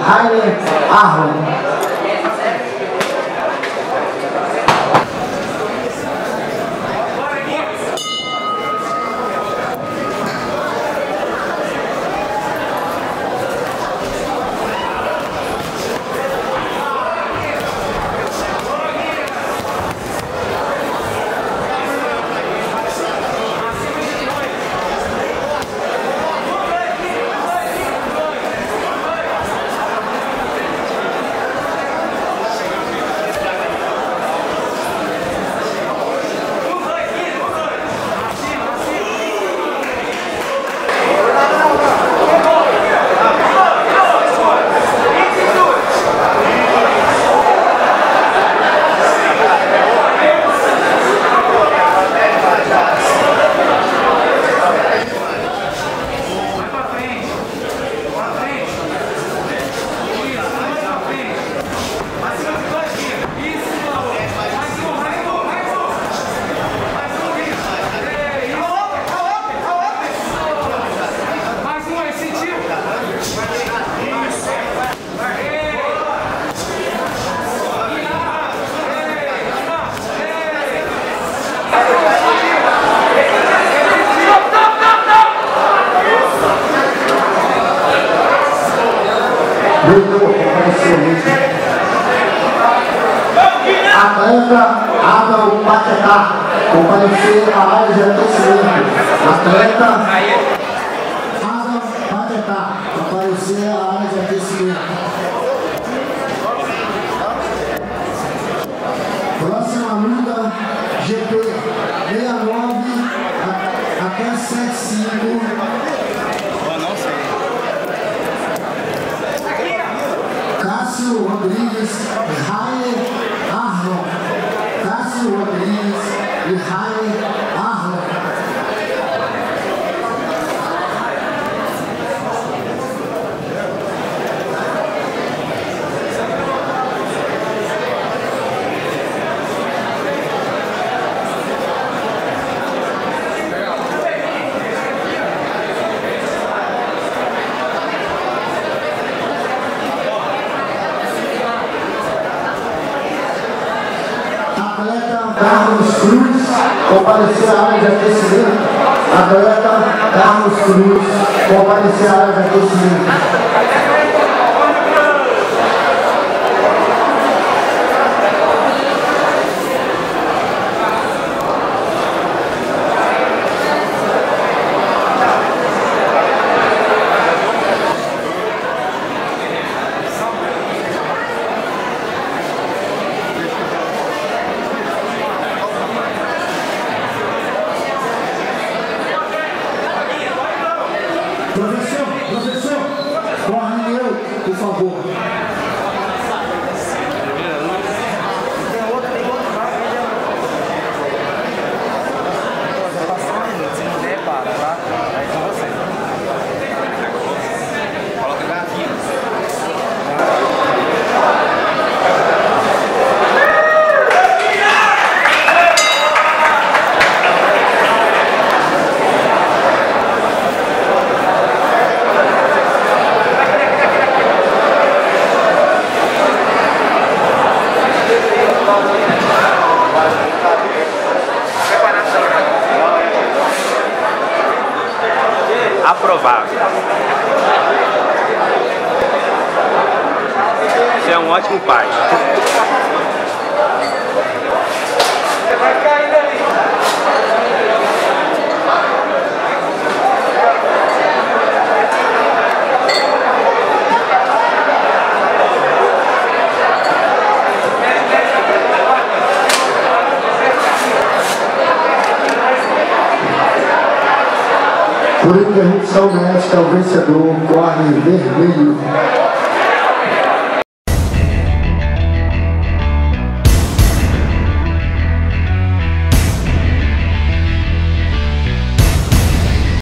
Rainer Arron. Atleta Adal Paquetá, comparecer à área de aquecimento. Atleta Adal Paquetá, comparecer à área de aquecimento. Próxima luta, GP 69 até 75. Cássio Rodrigues, Rainer Arron. Cássio Rodrigues e Rainer Arron. Carlos Cruz, comparecer à área de aquecimento. Atleta Carlos Cruz, comparecer à área de aquecimento. Professor, corre eu, por favor. Se não der, para, tá? Aí com você. Coloca o gatinho. Aprovado. Você é um ótimo pai. Vai cair dali. Por interrupção médica, o vencedor corre vermelho.